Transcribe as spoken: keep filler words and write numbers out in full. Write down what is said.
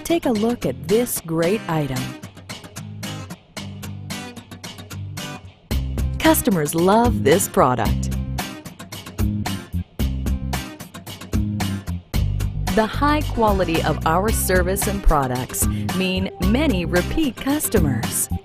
Take a look at this great item. Customers love this product. The high quality of our service and products mean many repeat customers.